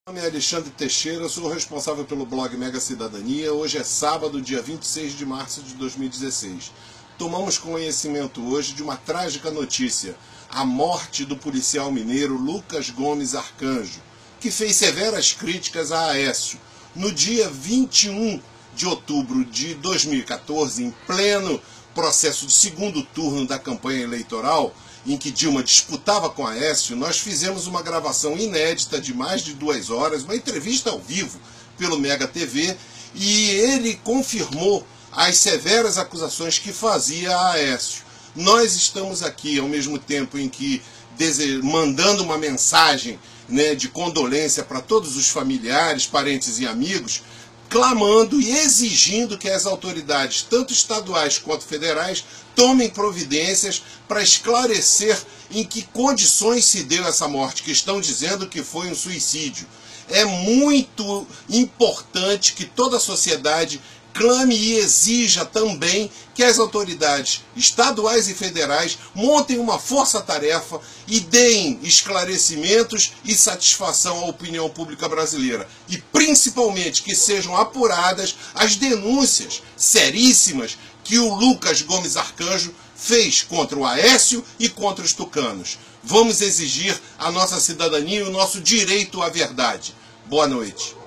Meu nome é Alexandre Teixeira, sou responsável pelo blog Mega Cidadania. Hoje é sábado, dia 26 de março de 2016. Tomamos conhecimento hoje de uma trágica notícia: a morte do policial mineiro Lucas Gomes Arcanjo, que fez severas críticas a Aécio. No dia 21 de outubro de 2014, em pleno processo de segundo turno da campanha eleitoral, em que Dilma disputava com Aécio, nós fizemos uma gravação inédita de mais de 2 horas, uma entrevista ao vivo pelo Mega TV, e ele confirmou as severas acusações que fazia a Aécio. Nós estamos aqui, ao mesmo tempo em que mandando uma mensagem, de condolência para todos os familiares, parentes e amigos, clamando e exigindo que as autoridades, tanto estaduais quanto federais, tomem providências para esclarecer em que condições se deu essa morte, que estão dizendo que foi um suicídio. É muito importante que toda a sociedade clame e exija também que as autoridades estaduais e federais montem uma força-tarefa e deem esclarecimentos e satisfação à opinião pública brasileira. E principalmente que sejam apuradas as denúncias seríssimas que o Lucas Gomes Arcanjo fez contra o Aécio e contra os tucanos. Vamos exigir a nossa cidadania e o nosso direito à verdade. Boa noite.